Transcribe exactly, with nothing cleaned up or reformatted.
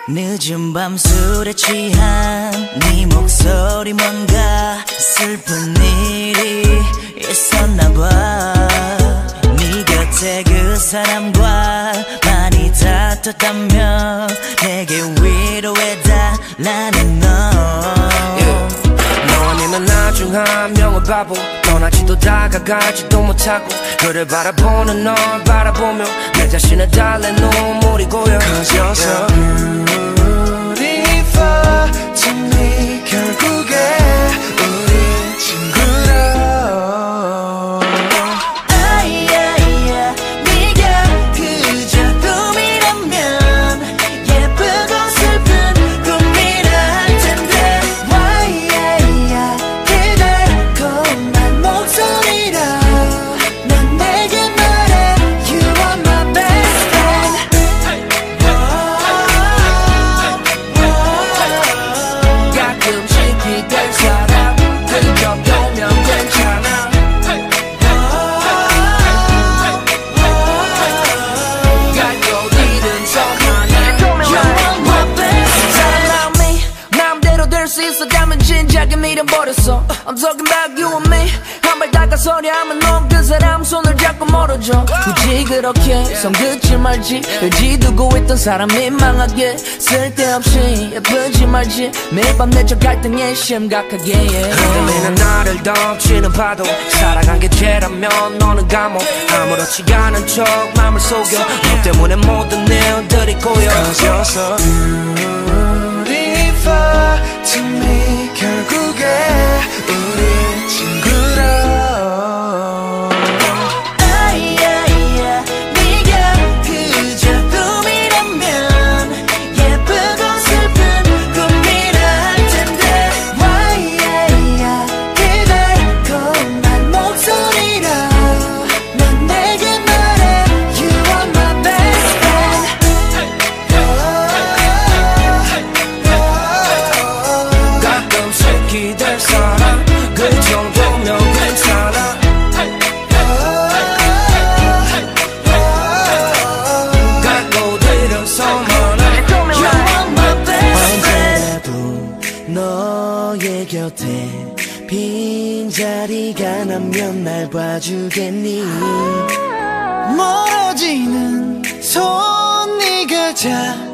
늦은 밤 술에 취한 네 목소리 뭔가 슬픈 일이 있었나봐. 네 곁에 그 사람과 많이 다퉜다며 내게 위로해달라는 너. 너와 내는 나중 한 명은 바보. 떠나지도 다가가지도 못하고 그를 바라보는 널 바라보며 내 자신을 달래 눈물이 고여. Cause you're so beautiful to me. 결국에 우리 친구로. 아이야이야 네가 그저 꿈이라면 예쁘고 슬픈 꿈이라 할 텐데. 와이야이야 그대 고운 목소리로 넌 내게 말해 You are my best friend. 가끔씩 기댈 사람 그 정도면 괜찮아. 가고 잃은 성 하나 You are my best friend. 사랑해 마음대로 될 수 있었다면 진작에 밀어버렸어. I'm talking about you and me. 한 발 다가서려 하면 넌 그 사람 손을 잡고 멀어져. 굳이 그렇게 손 긋지 말지. 의지 두고 있던 사람 민망하게 쓸데없이 예쁘지 말지. 매일 밤 내적 갈등에 심각하게 흔들리는 나를 덮치는 파도. 살아간 게 죄라면 너는 감옥. 아무렇지 않은 척 맘을 속여. 너 때문에 모든 일들이 고여. Cause you're so beautiful to me. 결국에 우리 친구로. 아이야이야 네가 그저 꿈이라면 예쁘고 슬픈 꿈이라 할 텐데. 와이야이야 그대 고운 목소리로 넌 내게 말해 You are my best friend. 가끔씩 기댈 사람 그 정도면 괜찮아. 갖고 들은 손 하나 You are my best friend. 언제라도 너의 곁에 빈자리가 나면 날 봐주겠니. 멀어지는 손 네가 잡